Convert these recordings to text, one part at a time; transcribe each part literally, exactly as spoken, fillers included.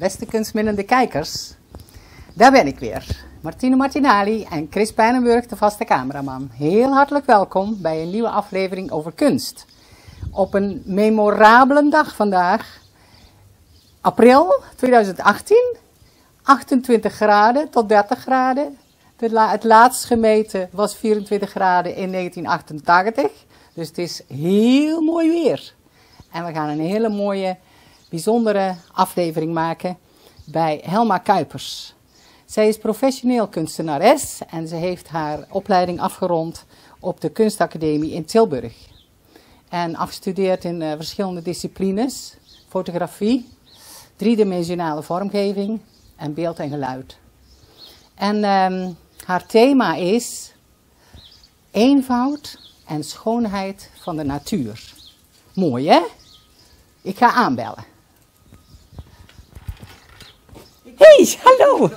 beste kunstminnende kijkers. Daar ben ik weer. Martine Martinali en Chris Pijnenburg, de vaste cameraman. Heel hartelijk welkom bij een nieuwe aflevering over kunst. Op een memorabele dag vandaag, april tweeduizend achttien, achtentwintig graden tot dertig graden. De la het laatst gemeten was vierentwintig graden in negentien achtentachtig. Dus het is heel mooi weer. En we gaan een hele mooie, bijzondere aflevering maken bij Helma Kuipers. Zij is professioneel kunstenares en ze heeft haar opleiding afgerond op de Kunstacademie in Tilburg. En afgestudeerd in uh, verschillende disciplines, fotografie, driedimensionale vormgeving en beeld en geluid. En um, haar thema is eenvoud en schoonheid van de natuur. Mooi, hè? Ik ga aanbellen. Hey, hallo.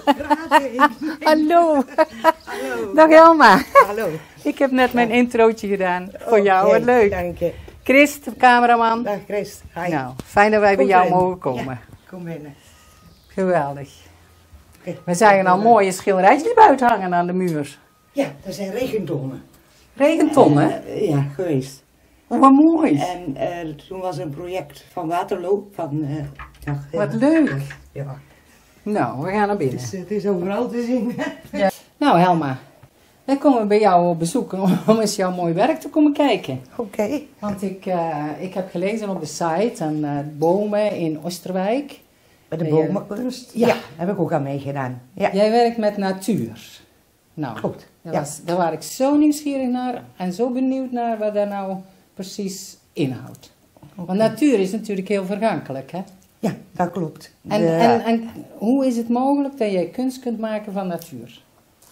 Hallo. Hallo. Dag Helma. Hallo. Ik heb net mijn introotje gedaan voor oh, jou. Wat leuk. Dank je. Chris, de cameraman. Dag Chris. Hi. Nou, fijn dat wij Kom bij jou binnen. mogen komen. Ja, kom binnen. Geweldig. Okay. We zagen al mooie schilderijtjes buiten hangen aan de muur. Ja, dat zijn regentonnen. Regentonnen? Uh, ja, geweest. Oh, wat mooi. En uh, toen was een project van Waterloo. Van, uh, ja, wat leuk. Ja. Nou, we gaan naar binnen. Dus, uh, het is overal te zien. Ja. Nou Helma, wij komen bij jou op bezoek om eens jouw mooi werk te komen kijken. Oké. Okay. Want ik, uh, ik heb gelezen op de site aan uh, bomen in Oosterwijk. Bij de je... bomenkunst? Ja. Ja, heb ik ook aan meegedaan. Ja. Jij werkt met natuur. Nou, klopt. Dat ja. was, daar was ik zo nieuwsgierig naar en zo benieuwd naar wat dat nou precies inhoudt. Okay. Want natuur is natuurlijk heel vergankelijk, hè? Ja, dat klopt. En, de... en, en hoe is het mogelijk dat jij kunst kunt maken van natuur?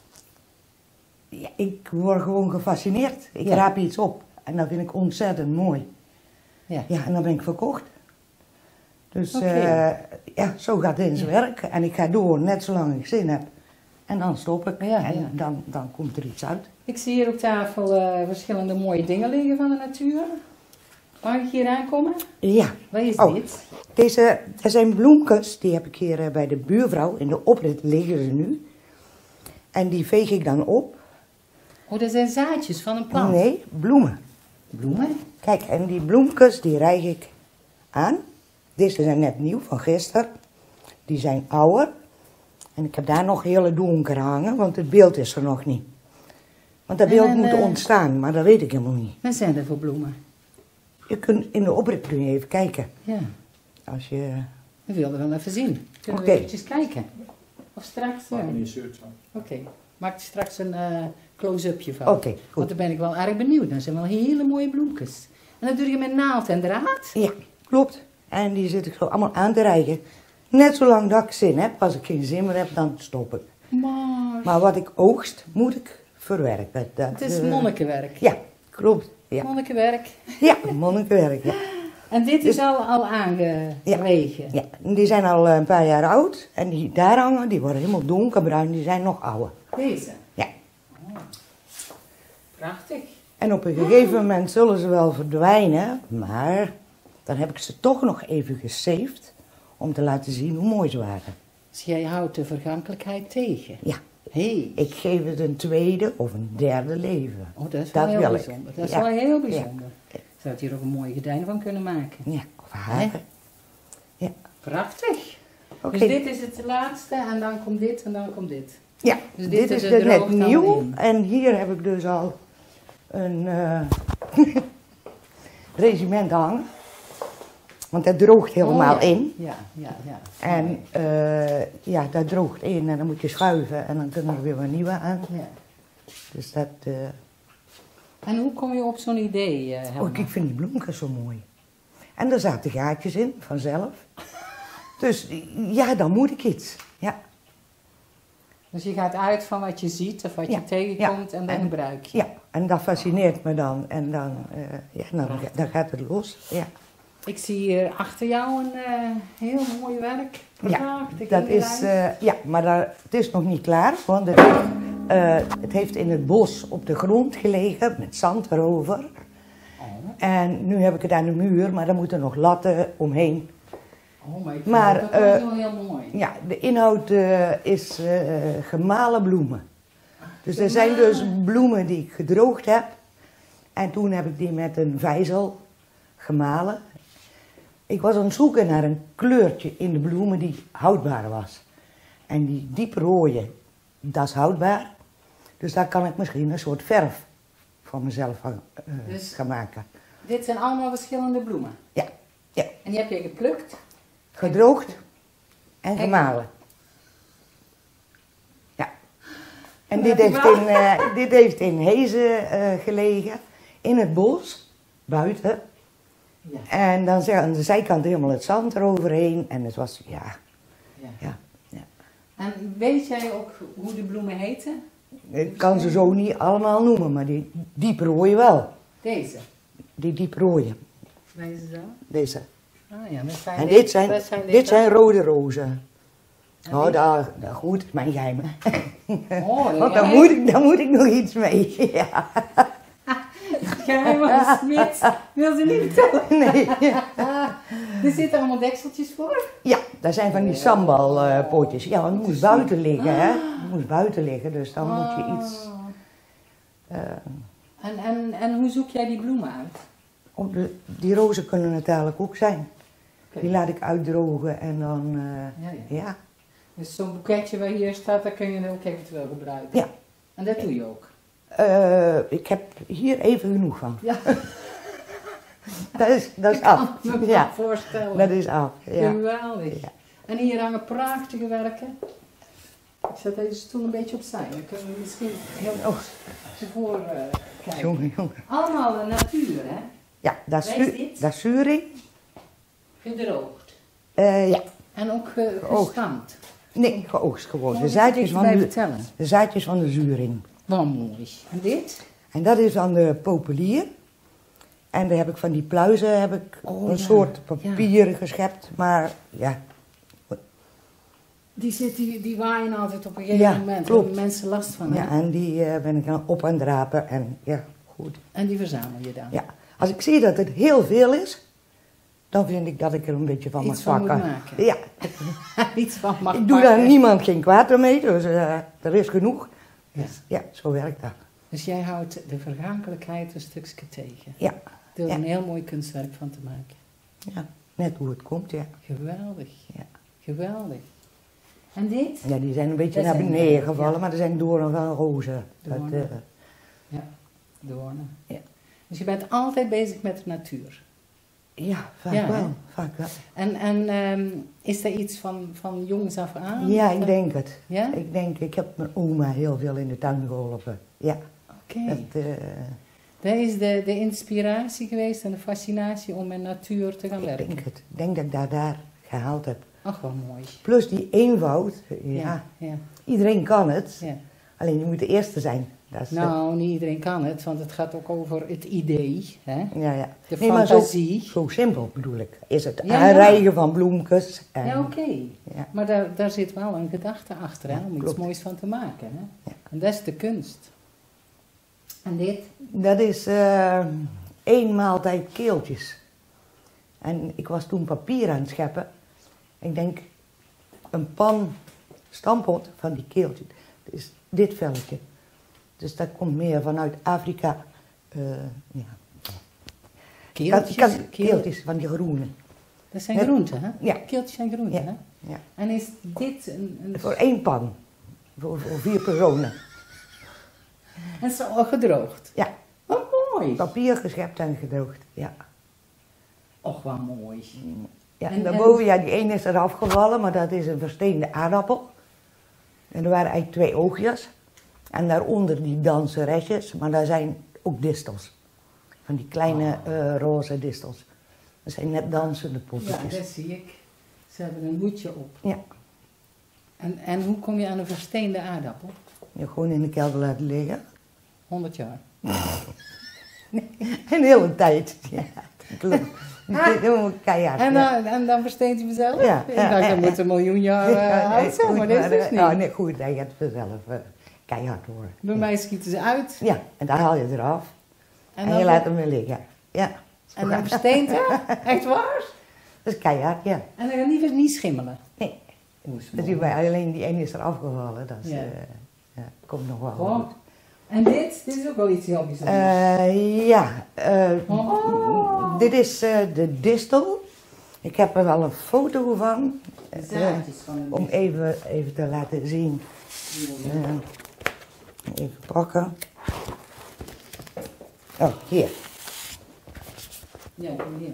Ja, ik word gewoon gefascineerd. Ik ja. raap iets op en dat vind ik ontzettend mooi. Ja, ja en dan ben ik verkocht. Dus okay. uh, ja, zo gaat het in zijn ja. werk. En ik ga door net zolang ik zin heb. En dan stop ik ja, en ja. Dan, dan komt er iets uit. Ik zie hier op tafel uh, verschillende mooie dingen liggen van de natuur. Mag ik hier aankomen? Ja. Wat is oh, dit? Deze, dat zijn bloemkes, die heb ik hier uh, bij de buurvrouw. In de oprit liggen ze nu. En die veeg ik dan op. Oh, dat zijn zaadjes van een plant? Nee, bloemen. Bloemen? Kijk, en die bloemkes die rijg ik aan. Deze zijn net nieuw, van gisteren. Die zijn ouder. En ik heb daar nog hele donker hangen, want het beeld is er nog niet. Want dat beeld en, moet uh, ontstaan, maar dat weet ik helemaal niet. Wat zijn er voor bloemen? Je kunt in de oprit kun je even kijken. Ja. Als je... We wilden wel even zien. Kunnen okay. we eventjes kijken? Of straks? Maak me niet shirt van. Oké. Okay. Maak straks een uh, close-upje van. Oké, okay, goed. Want daar ben ik wel erg benieuwd. Dat zijn wel hele mooie bloemkes. En dat doe je met naald en draad? Ja, klopt. En die zit ik zo allemaal aan te rijgen. Net zolang dat ik zin heb. Als ik geen zin meer heb, dan stop ik. Maar, maar wat ik oogst, moet ik verwerken. Dat, het is uh, monnikenwerk. Ja, klopt. Ja. Monnikenwerk. Ja, monnikenwerk, ja. En dit dus, is al, al aangeregen? Ja, ja, die zijn al een paar jaar oud. En die daar hangen, die worden helemaal donkerbruin. Die zijn nog ouder. Deze? Ja. Oh. Prachtig. En op een gegeven moment zullen ze wel verdwijnen. Maar dan heb ik ze toch nog even gesaved. Om te laten zien hoe mooi ze waren. Dus jij houdt de vergankelijkheid tegen? Ja. Hey. Ik geef het een tweede of een derde leven. Oh, dat is wel dat heel wil bijzonder. Ik. Dat is ja. wel heel bijzonder. Ja. Zou het hier ook een mooie gordijn van kunnen maken? Ja, of haren. Ja. Prachtig. Okay. Dus dit is het laatste en dan komt dit en dan komt dit. Ja, dus dit, dit is, is het net nieuw. in. En hier heb ik dus al een uh, regiment hangen. Want dat droogt helemaal oh, ja. in. Ja, ja, ja. En uh, ja, dat droogt in en dan moet je schuiven en dan kunnen er weer wat nieuwe aan. Ja. Dus dat... Uh... En hoe kom je op zo'n idee, uh, Helma? Oh, ik vind die bloemkes zo mooi. En er zaten gaatjes in, vanzelf. Dus ja, dan moet ik iets. Ja. Dus je gaat uit van wat je ziet of wat ja. je tegenkomt ja. en dan en, gebruik je. Ja, en dat fascineert me dan. En dan, uh, ja, dan, dan gaat het los. Ja. Ik zie hier achter jou een uh, heel mooi werk. Ja, dat is, uh, ja, maar daar, het is nog niet klaar. Want het heeft, uh, het heeft in het bos op de grond gelegen met zand erover. Oh. En nu heb ik het aan de muur, maar daar moeten nog latten omheen. Oh, maar ik vind Maar, het ook eh, wel heel mooi. Ja, de inhoud eh, is eh, gemalen bloemen. Dus er zijn dus bloemen die ik gedroogd heb. En toen heb ik die met een vijzel gemalen. Ik was aan het zoeken naar een kleurtje in de bloemen die houdbaar was. En die dieprode, dat is houdbaar. Dus daar kan ik misschien een soort verf van mezelf van, uh, Dus- gaan maken. Dit zijn allemaal verschillende bloemen. Ja, ja. En die heb je geplukt. Gedroogd en En- gemalen. Ja. En Ja, dit die heeft in, eh, dit heeft in Hezen eh, gelegen, in het bos, buiten. Ja. En dan zeg- aan de zijkant helemaal het zand eroverheen. En het was, ja, Ja. ja, ja. En weet jij ook hoe de bloemen heten? Ik kan ze zo niet allemaal noemen, maar die dieprooie wel. Deze. Die dieprooie, Deze zo. deze. Ah ja, dat zijn En de- dit zijn, dat zijn de- dit zijn rode rozen. En Oh, dit- daar, daar goed, mijn geheim. Oh, Want ja. daar moet, ik, daar moet ik nog iets mee. Ja. Geheim van de smid. Wil ze niet vertellen? Nee. Er zitten allemaal dekseltjes voor. Ja, dat zijn van die sambalpotjes. Ja, want het moest buiten liggen, hè. Het moest buiten liggen, dus dan moet je iets... Oh. eh, En, en, en hoe zoek jij die bloemen uit? op de, die rozen kunnen het eigenlijk ook zijn. Oké. Die laat ik uitdrogen en dan... eh, Ja, ja. ja. Dus zo'n boeketje waar hier staat, dat kun je ook eventueel gebruiken. Ja. En dat doe je ook. Eh, ik heb hier even genoeg van. Ja, Dat is, dat is ik kan af. me wel Ja, voorstellen. dat is af. Ja. Geweldig. Ja. En hier hangen prachtige werken. Ik zet deze stoel een beetje opzij. Dan kunnen we misschien heel Oh, voor eh kijken. jongen, jongen. Allemaal de natuur, hè? Ja, dat is, Waar is zu- dit? dat is zuring. Gedroogd. Eh, ja, En ook ge Geoogst. gestampt. nee, geoogst gewoon. Oh, De dat zaadjes moet ik van erbij de, vertellen. de zaadjes van de zuring. Wel mooi. En dit? En dat is dan de populier. En daar heb ik van die pluizen heb ik Oh, een ja, soort papier geschept. Maar ja, Die, zit, die, die waaien altijd op een gegeven Ja, moment. Daar klopt. hebben mensen last van. Hè? ja en die eh, ben ik dan op aan het drapen. En ja, goed. En die verzamel je dan. Ja. Als ik zie dat het heel veel is, dan vind ik dat ik er een beetje van Iets mag van moet pakken. maken. Ja, Iets van mag ik doe daar pakken. niemand geen kwaad mee, dus eh, er is genoeg. Ja. Dus, ja, zo werkt dat. Dus jij houdt de vergankelijkheid een stukje tegen. Ja, Door er Ja. een heel mooi kunstwerk van te maken. ja, net hoe het komt, ja. Geweldig. Ja. Geweldig. En dit? Ja, die zijn een beetje Dat naar zijn, beneden eh, gevallen, ja. maar er zijn doornen van rozen. Dat, Doornen. eh, Ja, doornen. Ja. Dus je bent altijd bezig met de natuur. ja, vaak Ja, hè? wel, vaak wel. En, en ehm, is er iets van, van jongs af aan? Ja, Of, ik denk het. Ja? Ik denk, ik heb mijn oma heel veel in de tuin geholpen. Ja, Oké. dat, eh, Dat is de, de inspiratie geweest en de fascinatie om met natuur te gaan ik werken. denk het. Ik denk dat ik daar, daar gehaald heb. Ach, wel mooi. Plus die eenvoud, ja, Ja, ja, iedereen kan het. ja. Alleen je moet de eerste zijn. Dat is, Nou, niet iedereen kan het, want het gaat ook over het idee, hè? eh, ja, ja. De Nee, maar zo, fantasie. zo simpel bedoel ik. Is het Ja, ja. aanrijgen van bloemkes. En, Ja, oké. ja. Maar daar, daar zit wel een gedachte achter, hè? Ja, Om iets klopt. moois van te maken, hè? Ja. En dat is de kunst. En dit? Dat is eh, één maaltijd keeltjes. En ik was toen papier aan het scheppen. Ik denk, een pan stampot van die keeltjes. Dat is dit velletje. Dus dat komt meer vanuit Afrika. eh ja. Keeltjes? Kan- kan- Keel- keeltjes van die groene. Dat zijn Het- groenten, hè? Ja. Keeltjes zijn groenten, Ja. hè? Ja. En is dit een... een Voor één pan. Voor, voor vier personen. en zo al gedroogd? Ja, Wat mooi. papier geschept en gedroogd. Ja. Och, wat mooi. Ja, En- en daarboven, ja, die ene is er afgevallen, maar dat is een versteende aardappel. En er waren eigenlijk twee oogjes. En daaronder die danseresjes, maar daar zijn ook distels. Van die kleine eh, roze distels. Dat zijn net dansende Ja, poppetjes. dat zie ik. Ze hebben een hoedje op. Ja, En, en hoe kom je aan een versteende aardappel? je gewoon in de kelder laten liggen. honderd jaar. Een hele tijd. Ja, klopt. Dit doen we keihard. En ja. dan, en dan versteent hij mezelf? Ja. Ik dacht, dat moet een miljoen jaar Ja, uh, nee, oud zijn, goed, maar dat is maar, dus eh, niet. oh, nee, goed, hij gaat vanzelf eh, keihard worden. Bij mij schieten ze uit. Ja, en dan haal je eraf. En En, dan, je laat hem weer liggen. Ja. en dan versteent hij? Echt waar? Dat is keihard, ja. En dan gaat niet, niet schimmelen. Nee. Oeh, is Dat mooi. is bij alleen die ene is er afgevallen. Dat is, Ja. eh, ja, komt nog wel Goh. goed. En dit? Dit is ook wel iets heel bijzonders. Eh, ja, eh, Oh. dit is eh, de distel. Ik heb er wel een foto van. De eh, zaadjes van een om even, even te laten zien. Eh, even pakken. Oh, hier. Ja, kom hier.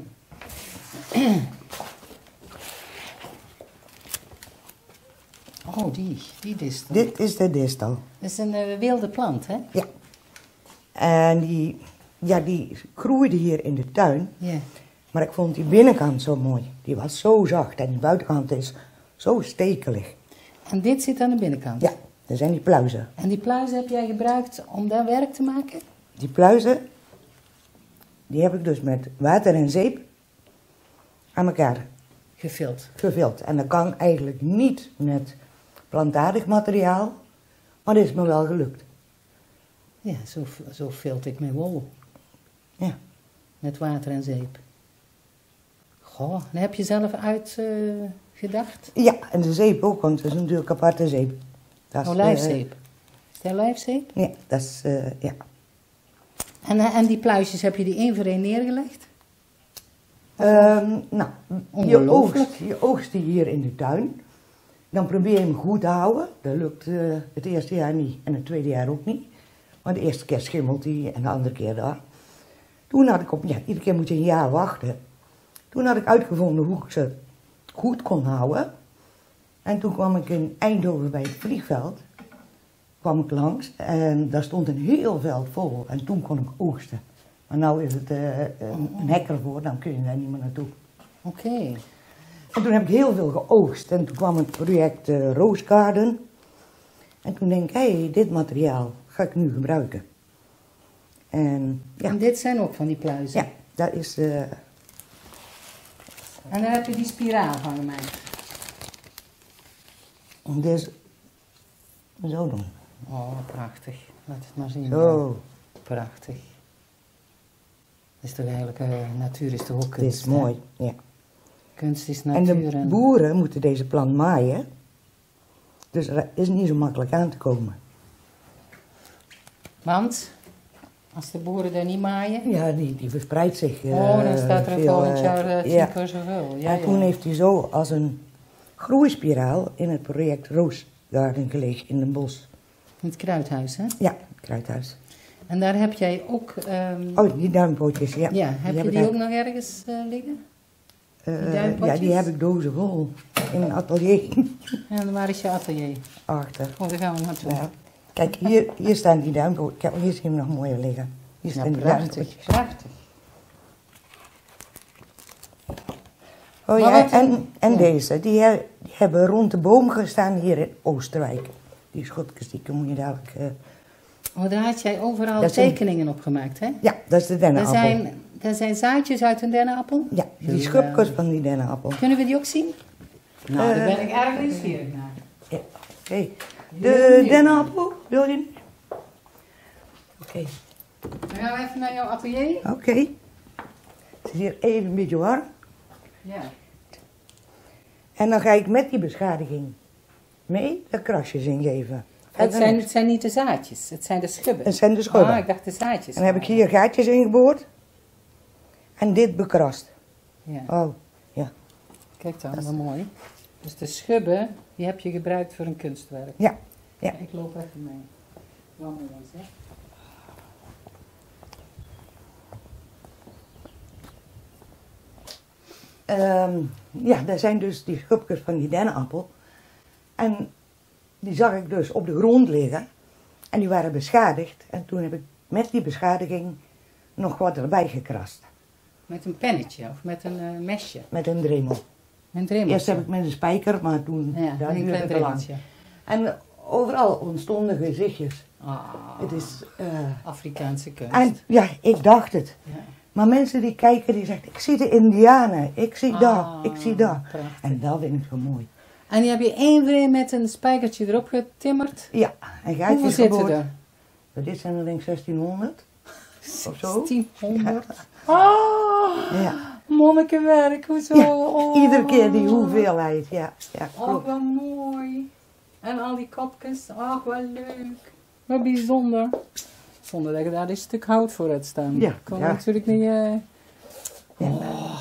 Oh, die, die distel. Dit is de distel. Dat is een eh, wilde plant, hè? Ja. En die, ja, die groeide hier in de tuin. Ja. Maar ik vond die binnenkant zo mooi. Die was zo zacht en die buitenkant is zo stekelig. En dit zit aan de binnenkant? Ja, dat zijn die pluizen. En die pluizen heb jij gebruikt om daar werk te maken? Die pluizen, die heb ik dus met water en zeep aan elkaar Gevuld. gevuld. En dat kan eigenlijk niet met plantaardig materiaal, maar dat is me wel gelukt. Ja, zo, zo vilt ik mijn wol. Ja. Met water en zeep. Goh, en heb je zelf uitgedacht? Ja, en de zeep ook, want het is natuurlijk aparte zeep. Dat is, Olijfzeep. Is het olijfzeep? eh, nee, dat is, eh, ja. En, eh, en die pluisjes, heb je die één voor één neergelegd? Ehm, nou, je Ongelooflijk. oogst, je oogst die hier in de tuin. Dan probeer je hem goed te houden. Dat lukt eh, het eerste jaar niet en het tweede jaar ook niet. Maar de eerste keer schimmelt hij en de andere keer daar. Toen had ik op, ja, iedere keer moet je een jaar wachten. Toen had ik uitgevonden hoe ik ze goed kon houden. En toen kwam ik in Eindhoven bij het vliegveld. Kwam ik langs en daar stond een heel veld vol. En toen kon ik oogsten. Maar nu is het eh, een, een hek ervoor, dan kun je daar niet meer naartoe. Oké. En toen heb ik heel veel geoogst. En toen kwam het project eh Rose Garden. En toen denk ik, hé, hey, dit materiaal ga ik nu gebruiken. En ja, En dit zijn ook van die pluizen? ja dat is... eh, En dan heb je die spiraal van gemaakt? dus zo doen. Oh, prachtig. Laat het maar zien. Zo, Prachtig. Dat is toch eigenlijk, uh, natuur is toch ook dit kunst, is hè? mooi. Ja. Kunst is En natuur. de boeren moeten deze plant maaien. Dus er is niet zo makkelijk aan te komen. Want, als de boeren daar niet maaien, Ja, die, die verspreidt zich. eh, oh, dan staat er veel, volgend eh, jaar uh, tien ja. keer zoveel. Ja, En toen ja. heeft hij zo als een groeispiraal in het project Rose Garden gelegen in Den Bosch. In het kruidhuis, hè? Ja, kruidhuis. En daar heb jij ook, ehm, Oh, die duimpootjes, ja. ja, heb je heb die ik ook nog ergens uh, liggen? Eh, die duimpotjes? ja, die heb ik dozen vol. In een atelier En waar is je atelier? achter. Oh, daar gaan we naartoe. Ja. Kijk, hier, hier staan die duimpootjes. Kijk, hier zie je hem nog mooier liggen. Hier Ja, staan die prachtig, duimpootjes. prachtig. Oh Maar ja, wat- en, en ja. deze. Die, he- die hebben rond de boom gestaan hier in Oostenrijk. Die schotjes, die kun je dadelijk... eh, Oh, daar had jij overal Dat zijn- tekeningen op gemaakt, hè? Ja, dat is de Er dennenappel. zijn, er zijn zaadjes uit een dennenappel. Ja, die Geweldig. schubjes van die dennenappel. Kunnen we die ook zien? Nou, daar Eh, ben ik erg nieuwsgierig naar. Ja, oké. De dennenappel, wil je niet? Oké. Dan gaan we even naar jouw atelier. Oké. Het is hier even een beetje warm. Ja. En dan ga ik met die beschadiging mee de krasjes ingeven. Het Verder zijn, niks. het zijn niet de zaadjes, het zijn de schubben. Het zijn de schubben. Ah, ik dacht de zaadjes. En dan heb ik hier gaatjes ingeboord. En dit bekrast. Ja. Oh, ja. Kijk dan, wat mooi. Dus de schubben, die heb je gebruikt voor een kunstwerk. Ja, ja. Ik loop even mee. Wat mooi, zeg. Ehm, ja, dat zijn dus die schubjes van die dennenappel. En die zag ik dus op de grond liggen. En die waren beschadigd. En toen heb ik met die beschadiging nog wat erbij gekrast. Met een pennetje of met een eh, mesje. Met een dremel. Een dremel. Eerst heb ik met een spijker, maar toen Ja, daar een duurde klein het te lang. dremeltje. En overal ontstonden gezichtjes. Ah, Het is... eh, Afrikaanse kunst. en ja, ik dacht het. Ja. Maar mensen die kijken, die zeggen, ik zie de indianen, ik zie dat, Ah, ik zie dat. prachtig. En dat vind ik zo mooi. En die heb je één voor één met een spijkertje erop getimmerd. Ja, en Hoeveel gaatjes zitten geboord. er? Dit zijn er denk ik zestienhonderd. Of zo. tienhonderd. Ah, Ja. Monnikenwerk, hoezo? Ja, Oh. iedere keer die hoeveelheid, ja. ja Oh, klopt. wat mooi. En al die kopjes, ach, wat leuk. Wat bijzonder. Zonder dat je daar een stuk hout voor hebt staan. Ja, Kon ja. natuurlijk niet... eh, Ja. Oh.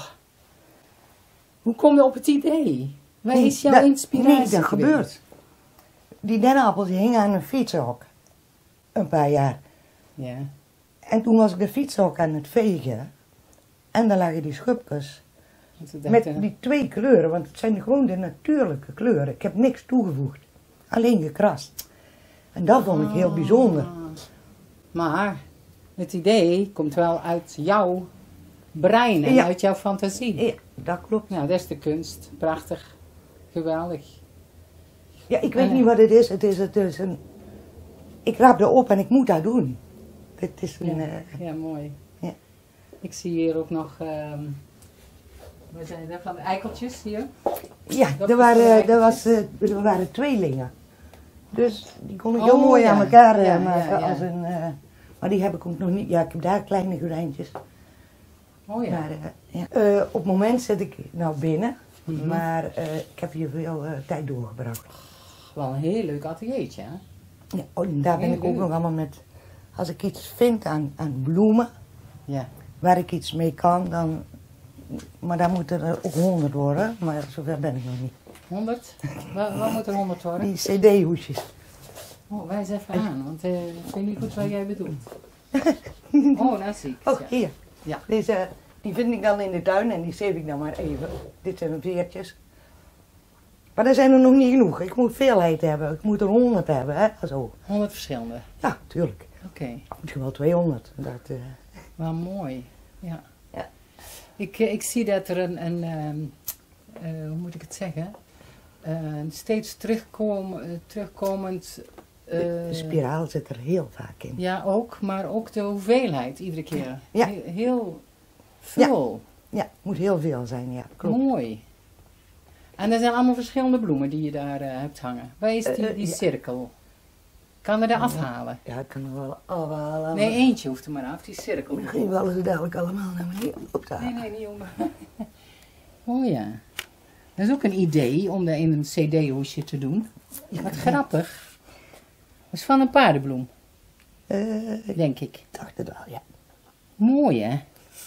Hoe kom je op het idee? Waar Nee, is jouw dat- inspiratie Nee, dat geweest? gebeurt. Die dennenappels die hingen aan een fietshok. Een paar jaar. Ja. En toen was ik de fietshok aan het vegen. En dan lagen die schubjes. Want we Met dachten, die twee kleuren, want het zijn gewoon de natuurlijke kleuren. Ik heb niks toegevoegd. Alleen gekrast. En dat vond ik heel bijzonder. Ah. Maar het idee komt wel uit jouw brein en Ja. uit jouw fantasie. Ja, dat klopt. Nou, dat is de kunst. Prachtig. Geweldig. Ja, ik weet En- niet wat het is. Het is, het is een... Ik rap erop en ik moet dat doen. Het is een... Ja, eh, ja mooi. ja. Ik zie hier ook nog... ehm wat zijn dat van de eikeltjes hier? Ja, Dat er is waren, belangrijk. er, was, eh, er waren tweelingen. Dus die kon ik heel Oh, mooi ja. aan elkaar eh, Ja, maken. ja, ja. Als een, eh, maar die heb ik ook nog niet. Ja, ik heb daar kleine gordijntjes. Oh ja. Maar, eh, ja. Eh, op het moment zit ik nou binnen. Mhm. Maar eh, ik heb hier veel eh, tijd doorgebracht. Wel een heel leuk ateliertje, hè? Ja, oh, en daar ben Heel ik ook leuk. nog allemaal met... Als ik iets vind aan, aan bloemen, Ja. waar ik iets mee kan, dan... Maar dan moeten er ook honderd worden. Maar zover ben ik nog niet. honderd? Wat, wat moet er honderd worden? Die cd-hoesjes. Oh, wijs even aan, want eh, ik weet niet goed wat jij bedoelt. Oh, dat zie ik. Oh, ja. hier. Ja. Deze, die vind ik dan in de tuin en die zeef ik dan maar even. Dit zijn veertjes. Maar er zijn er nog niet genoeg. Ik moet veelheid hebben. Ik moet er honderd hebben, hè. Zo. honderd verschillende. Ja, tuurlijk. Oké. Misschien wel tweehonderd. Dat, eh, Wel mooi. Ja. Ja. Ik, eh, ik zie dat er een, een ehm, eh, hoe moet ik het zeggen? Eh, een steeds terugkom, eh, terugkomend... eh, de, de spiraal zit er heel vaak in. Ja, ook, maar ook de hoeveelheid iedere keer. Ja. Heel, heel veel. Ja, moet heel veel zijn, ja. Klopt. Mooi. En er zijn allemaal verschillende bloemen die je daar eh, hebt hangen. Waar is die, Eh, eh, die ja. cirkel? Kan er daar afhalen? Ja, ik kan er wel afhalen. Nee, eentje hoeft er maar af, die cirkel. Dan gaan we alles dadelijk allemaal naar beneden op te Nee, halen. nee, niet om. Oh ja. Dat is ook een idee om dat in een cd-hoesje te doen. Wat grappig. Dat is van een paardenbloem, Eh, ik denk ik. dacht het wel, ja. Mooi, hè?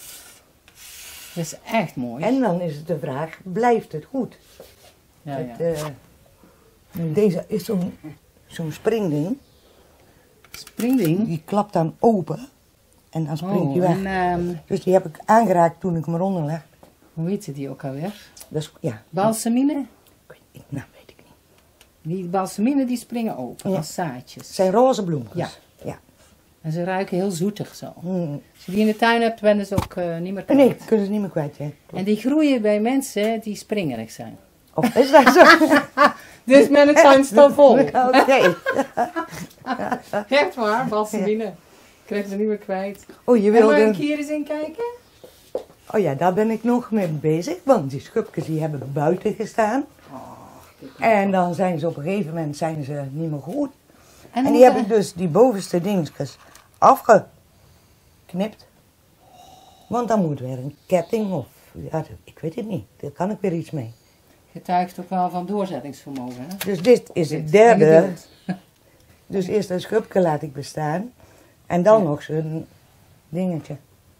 Dat is echt mooi. En dan is het de vraag, blijft het goed? ja, Het, ja. eh, deze is zo'n zo'n springding. Springding. Die klapt dan open en dan springt Oh, hij weg. en ehm, Dus die heb ik aangeraakt toen ik hem eronder leg. hoe heet die ook alweer? Dat is, ja, Balsamine? ik weet, ik, nou weet ik niet. Die balsamine die springen open Ja. als zaadjes. Het zijn roze bloempjes. Ja. ja. En ze ruiken heel zoetig zo. Hmm. Als je die in de tuin hebt, ben je ze ook eh, niet meer kwijt. Nee, kunnen ze niet meer kwijt. Hè. En die groeien bij mensen die springerig zijn. Of is dat zo? Dus mijn tuin staat vol. Oké. Echt waar, balsamine. Krijg ze niet meer kwijt. Oh, je En mag wilde... ik hier eens in kijken? Oh ja, daar ben ik nog mee bezig. Want die schubjes die hebben buiten gestaan. En dan zijn ze op een gegeven moment zijn ze niet meer goed. En die hoe- heb ik dus die bovenste dingetjes afgeknipt. Want dan moet weer een ketting of... Ja, ik weet het niet. Daar kan ik weer iets mee. Getuigt ook wel van doorzettingsvermogen. Hè? Dus dit is Dit, het derde. ingebeeld. Dus eerst een schubje laat ik bestaan. En dan Ja. nog zo'n dingetje.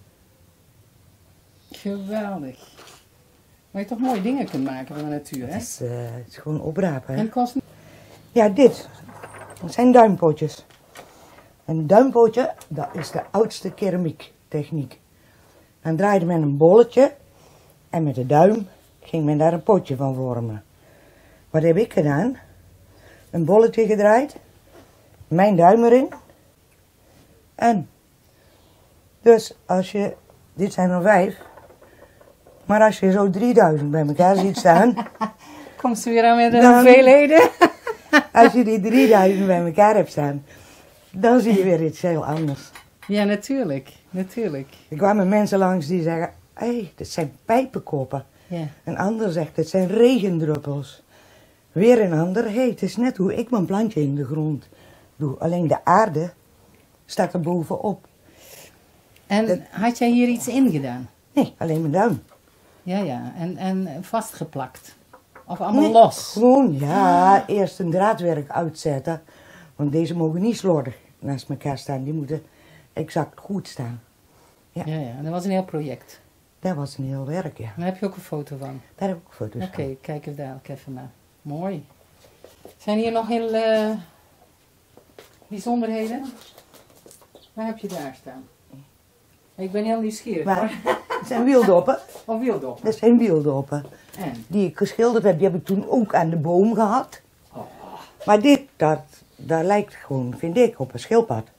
Geweldig. Maar je toch mooie dingen kunt maken van de natuur, hè? Het is, eh, het is gewoon oprapen. Hè? En kost Ja, dit. Dat zijn duimpotjes. Een duimpotje, dat is de oudste keramiektechniek. Dan draaide men een bolletje en met de duim ging men daar een potje van vormen. Wat heb ik gedaan? Een bolletje gedraaid, mijn duim erin en dus als je, dit zijn er vijf, maar als je zo drieduizend bij elkaar ziet staan, komt ze weer aan met de Dan- hoeveelheden. als je die drieduizend bij elkaar hebt staan, dan zie je weer iets heel anders. Ja, natuurlijk. Natuurlijk. Er kwamen mensen langs die zeggen, hé, hey, dit zijn pijpenkoppen. Ja. Een ander zegt, dit zijn regendruppels. Weer een ander, hé, hey, het is net hoe ik mijn plantje in de grond doe. Alleen de aarde staat er bovenop. En Dat- had jij hier iets in gedaan? Nee, alleen mijn duim. Ja, ja. En, en vastgeplakt. Of allemaal Nee, los. Gewoon, ja, eerst een draadwerk uitzetten. Want deze mogen niet slordig naast elkaar staan. Die moeten exact goed staan. Ja, ja. En dat was een heel project. Dat was een heel werk, ja. Daar heb je ook een foto van. Daar heb ik foto's Oké, van. kijk even daar ook even naar. Mooi. Zijn hier nog heel uh, bijzonderheden? Waar heb je daar staan? Ik ben heel nieuwsgierig Maar, hoor. het zijn wieldoppen. Of wieldoppen. Dat zijn wieldoppen. En? Die ik geschilderd heb, die heb ik toen ook aan de boom gehad. Oh. Maar dit, dat, dat lijkt gewoon, vind ik, op een schildpad.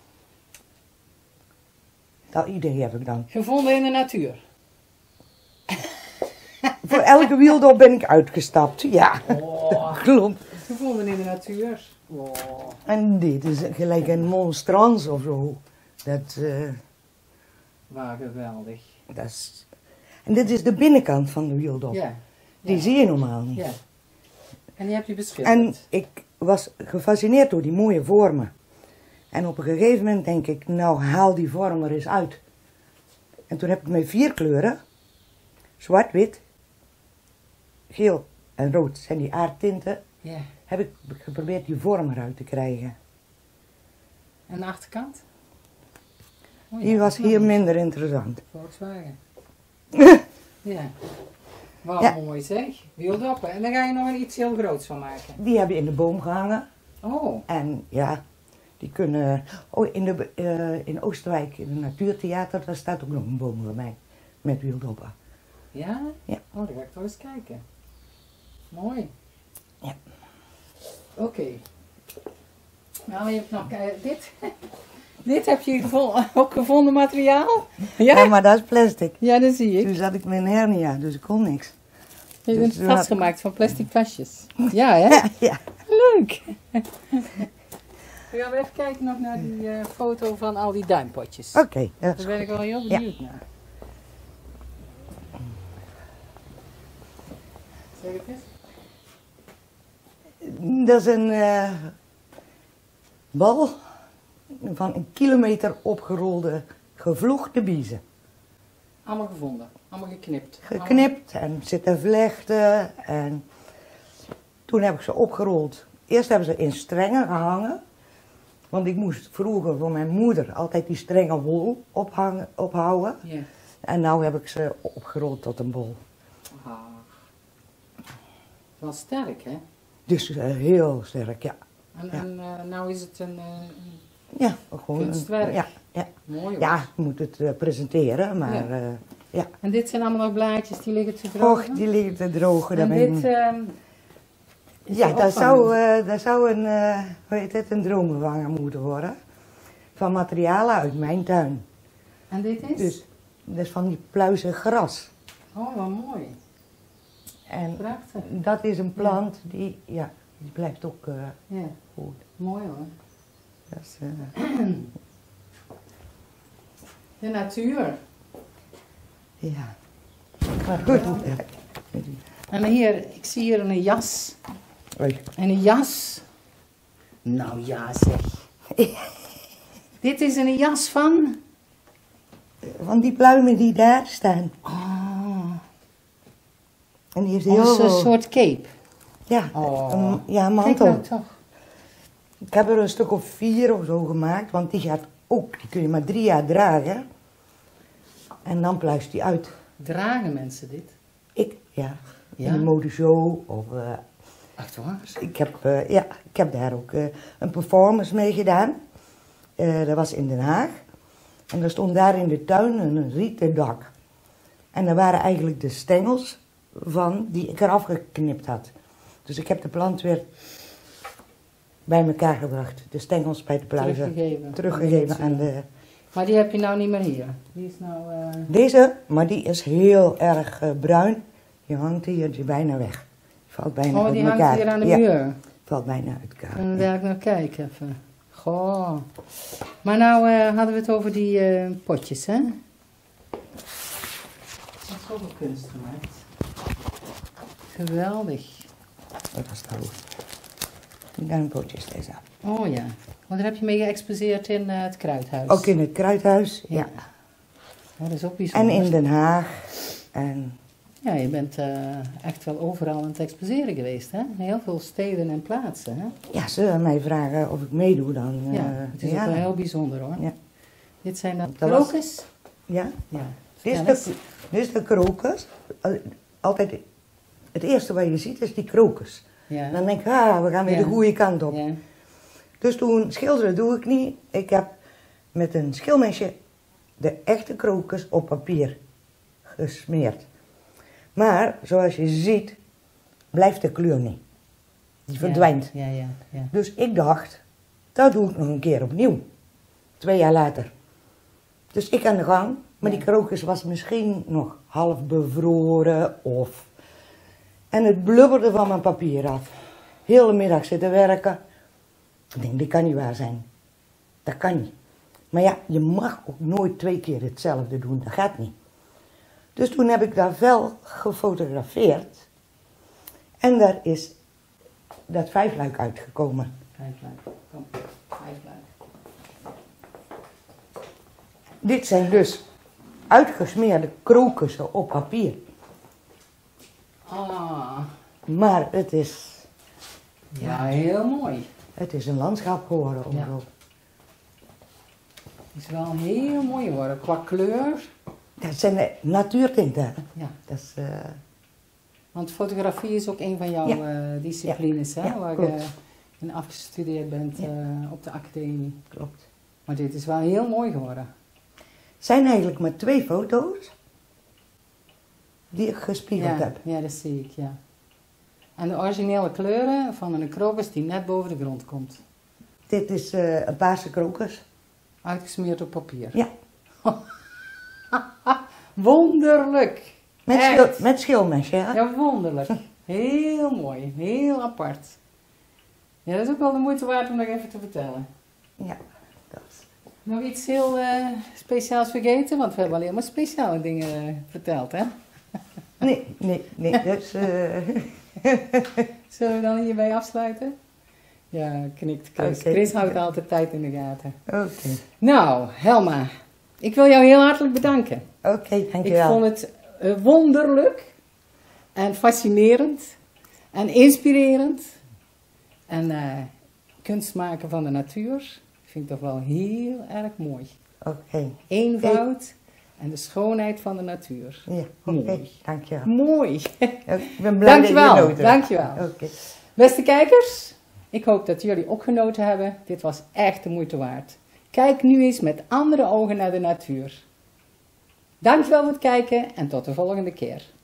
Dat idee heb ik dan. Gevonden in de natuur. Voor elke wieldop ben ik uitgestapt, ja. Oh. Klopt. Gevonden in de natuur. Oh. En dit is gelijk een monstrans of zo. Dat, uh, Waar geweldig. dat is... En dit is de binnenkant van de wieldop. Ja. Die Ja. zie je normaal niet. Ja. En die heb je beschilderd. En ik was gefascineerd door die mooie vormen. En op een gegeven moment denk ik, nou haal die vorm er eens uit. En toen heb ik met vier kleuren, zwart, wit, geel en rood, zijn die aardtinten, Ja. heb ik geprobeerd die vorm eruit te krijgen. En de achterkant? Oh, Die ja, was dat is hier nog minder interessant. Volkswagen. Ja. Wat Ja. mooi zeg. Wieldoppen. En dan ga je nog een iets heel groots van maken. Die hebben in de boom gehangen. Oh. En ja, die kunnen... Oh, in, de, uh, in Oosterwijk, in het Natuurtheater, daar staat ook nog een boom bij mij. Met wieldoppen. Ja? Ja. Oh, dan ga ik toch eens kijken. Mooi. Ja. Oké. Okay. Nou, je hebt nog... Uh, dit... dit heb je gevonden, ook gevonden materiaal? Ja? Ja, maar dat is plastic. Ja, dat zie ik. Toen zat ik met een hernia, dus ik kon niks. Je Dus bent toen had- vastgemaakt van plastic tasjes. Ja, hè? Ja, ja. Leuk. Dan gaan we even kijken nog naar die uh, foto van al die duimpotjes. Oké. Okay, ja. Daar ben ik wel heel benieuwd naar. Zeg het eens. Dat is een uh, bal van een kilometer opgerolde gevlochten biezen. Allemaal gevonden, allemaal geknipt. Geknipt en zitten vlechten. En toen heb ik ze opgerold. Eerst hebben ze in strengen gehangen. Want ik moest vroeger voor mijn moeder altijd die strenge wol ophangen, ophouden. Ja. En nu heb ik ze opgerold tot een bol. Ah. Wel sterk, hè? Dus uh, heel sterk, ja. En, Ja. en uh, nou is het een, uh, een Ja, gewoon kunstwerk. Een, ja, ja. Mooi hoor. Ja, ik moet het uh, presenteren, maar Ja. ja. Uh, ja. En dit zijn allemaal nog blaadjes die liggen te drogen? Och, die liggen te drogen. En daar ben dit... ik- Uh, is ja, de dat opvang. zou, uh, dat zou een, uh, hoe heet het, een droombewanger moeten worden. Van materialen uit mijn tuin. En dit is? Dus dat is van die pluizig gras. Oh, wat mooi. En Prachtig. dat is een plant die, ja, die blijft ook uh, Ja, goed. mooi hoor. Dat is, uh, De natuur. ja. Maar goed, ja. En hier, ik zie hier een jas. Oei. En een jas. Nou ja zeg. Dit is een jas van... Van die pluimen die daar staan. Oh, En die heeft oh, heel dat is een veel... soort cape. Ja, Oh. een, ja, een Kijk mantel. nou toch. Ik heb er een stuk of vier of zo gemaakt, want die gaat ook, die kun je maar drie jaar dragen. En dan pluist die uit. Dragen mensen dit? Ik, ja. Ja? In de modeshow of... Uh, Echt waar? ik, heb, uh, ja, ik heb daar ook uh, een performance mee gedaan. Uh, dat was in Den Haag. En er stond daar in de tuin een rieten dak. En daar waren eigenlijk de stengels van die ik eraf geknipt had. Dus ik heb de plant weer bij elkaar gebracht. De stengels bij de pluizen. Teruggegeven. Teruggegeven aan de... Maar die heb je nou niet meer hier. Die is nou... Uh... Deze, maar die is heel erg uh, bruin. Die hangt hier die bijna weg. Die valt bijna Oh, uit die elkaar. hangt hier aan de Ja, muur. valt bijna uit elkaar. Dan wil ik nog kijken even. Goh. Maar nou uh, hadden we het over die uh, potjes, hè? Dat is ook een kunst gemaakt. Geweldig. Dat was het hoofd. En dan potjes deze. Oh ja. Want daar heb je mee geëxposeerd in uh, het Kruidhuis. Ook in het Kruidhuis, ja. Oh, dat is ook En bijzonder. in Den Haag. En Ja, je bent uh, echt wel overal aan het exposeren geweest, hè? Heel veel steden en plaatsen, hè? Ja, ze mij vragen of ik meedoe dan. Uh, ja, het is ja. ook wel heel bijzonder, hoor. Ja. Dit zijn de krokus. Was... Ja. ja. Dit is, de, dit is de krokus. Altijd het eerste wat je ziet is die krokus. Ja. Dan denk ik, ah, we gaan weer ja. de goede kant op. Ja. Dus toen schilderen doe ik niet. Ik heb met een schilmesje de echte krokus op papier gesmeerd. Maar, zoals je ziet, blijft de kleur niet. Die verdwijnt. Ja, ja, ja, ja. Dus ik dacht, dat doe ik nog een keer opnieuw. Twee jaar later. Dus ik aan de gang, maar ja. die krokus was misschien nog half bevroren of... En het blubberde van mijn papier af. Heel de middag zitten werken. Ik denk, dit kan niet waar zijn. Dat kan niet. Maar ja, je mag ook nooit twee keer hetzelfde doen. Dat gaat niet. Dus toen heb ik dat vel gefotografeerd. En daar is dat vijfluik uitgekomen. Vijfluik, kom, vijfluik. Dit zijn dus uitgesmeerde krokussen op papier. Ah. Maar het is... Ja, heel mooi. Het is een landschap geworden. Ja. Het is wel heel mooi geworden. Qua kleur. Dat zijn de natuurtinten. Ja. Dat is, uh... Want fotografie is ook een van jouw ja. uh, disciplines, ja. hè? Ja, waar klopt. je in afgestudeerd bent ja. uh, op de academie. Klopt. Maar dit is wel heel mooi geworden. Het zijn eigenlijk maar twee foto's die ik gespiegeld ja, heb. Ja, dat zie ik, ja. En de originele kleuren van een krokus die net boven de grond komt. Dit is uh, een paarse krokus. Uitgesmeerd op papier. Ja. Wonderlijk. Met, schil, met schilmesje, ja. Ja, wonderlijk. Heel mooi. Heel apart. Ja, dat is ook wel de moeite waard om nog even te vertellen. Ja, dat is... Nog iets heel uh, speciaals vergeten? Want we hebben alleen maar speciale dingen uh, verteld, hè? Nee, nee, nee. Dus, uh... Zullen we dan hierbij afsluiten? Ja, knikt Chris. Okay. Chris houdt altijd tijd in de gaten. Oké. Okay. Nou, Helma, ik wil jou heel hartelijk bedanken. Oké, okay, dankjewel. Ik vond het uh, wonderlijk en fascinerend en inspirerend. En uh, kunst maken van de natuur vind ik toch wel heel erg mooi. Oké. Okay. Eenvoud hey. en de schoonheid van de natuur. Ja, oké. Okay. Dankjewel. Mooi. Ik ben blij dankjewel. dat je genoten. Dankjewel. Okay. Beste kijkers, ik hoop dat jullie ook genoten hebben. Dit was echt de moeite waard. Kijk nu eens met andere ogen naar de natuur. Dankjewel voor het kijken en tot de volgende keer.